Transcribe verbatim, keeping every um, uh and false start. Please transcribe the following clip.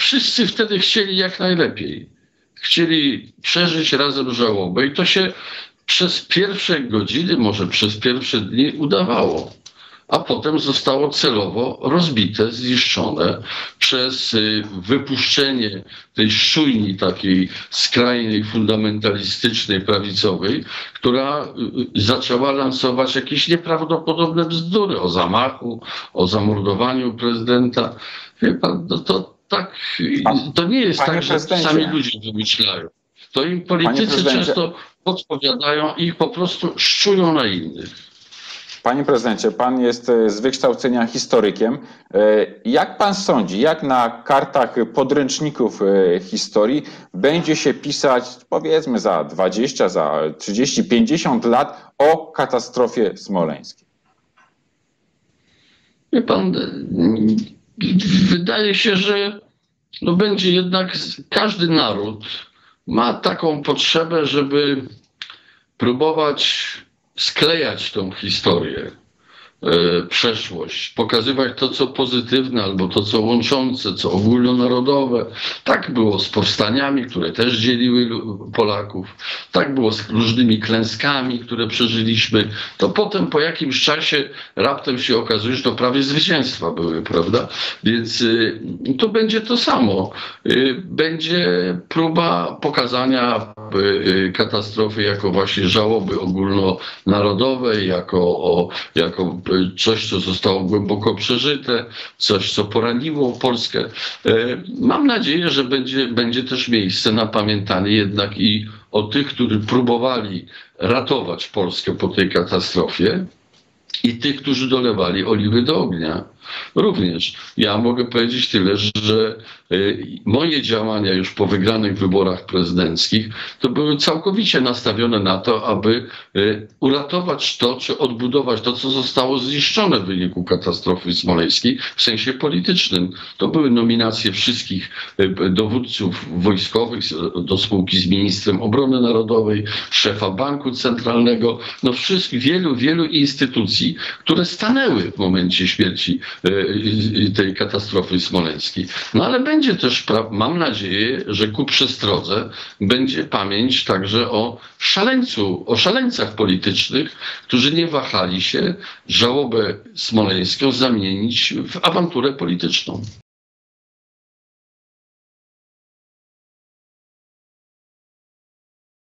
wszyscy wtedy chcieli jak najlepiej. Chcieli przeżyć razem żałobę i to się przez pierwsze godziny, może przez pierwsze dni udawało. A potem zostało celowo rozbite, zniszczone przez wypuszczenie tej szujni takiej skrajnej, fundamentalistycznej, prawicowej, która zaczęła lansować jakieś nieprawdopodobne bzdury o zamachu, o zamordowaniu prezydenta. Wie pan, no to tak, to nie jest tak, że sami ludzie wymyślają. To im politycy często podpowiadają i ich po prostu szczują na innych. Panie prezydencie, pan jest z wykształcenia historykiem. Jak pan sądzi, jak na kartach podręczników historii będzie się pisać, powiedzmy za dwadzieścia, za trzydzieści, pięćdziesiąt lat o katastrofie smoleńskiej? Wie pan, wydaje się, że no będzie jednak każdy naród ma taką potrzebę, żeby próbować sklejać tą historię, e, przeszłość, pokazywać to, co pozytywne, albo to, co łączące, co ogólnonarodowe. Tak było z powstaniami, które też dzieliły Polaków. Tak było z różnymi klęskami, które przeżyliśmy. To potem po jakimś czasie raptem się okazuje, że to prawie zwycięstwa były, prawda? Więc y, to będzie to samo. Y, będzie próba pokazania y, katastrofy jako właśnie żałoby ogólnonarodowej, jako, o, jako coś, co zostało głęboko przeżyte, coś, co poraniło Polskę. Mam nadzieję, że będzie, będzie też miejsce na pamiętanie jednak i o tych, którzy próbowali ratować Polskę po tej katastrofie, i tych, którzy dolewali oliwy do ognia. Również ja mogę powiedzieć tyle, że moje działania już po wygranych wyborach prezydenckich to były całkowicie nastawione na to, aby uratować to, czy odbudować to, co zostało zniszczone w wyniku katastrofy smoleńskiej w sensie politycznym. To były nominacje wszystkich dowódców wojskowych do spółki z ministrem obrony narodowej, szefa Banku Centralnego, no wszystkich, wielu, wielu instytucji, które stanęły w momencie śmierci tej katastrofy smoleńskiej. No ale będzie też, mam nadzieję, że ku przestrodze będzie pamięć także o szaleńcu, o szaleńcach politycznych, którzy nie wahali się żałobę smoleńską zamienić w awanturę polityczną.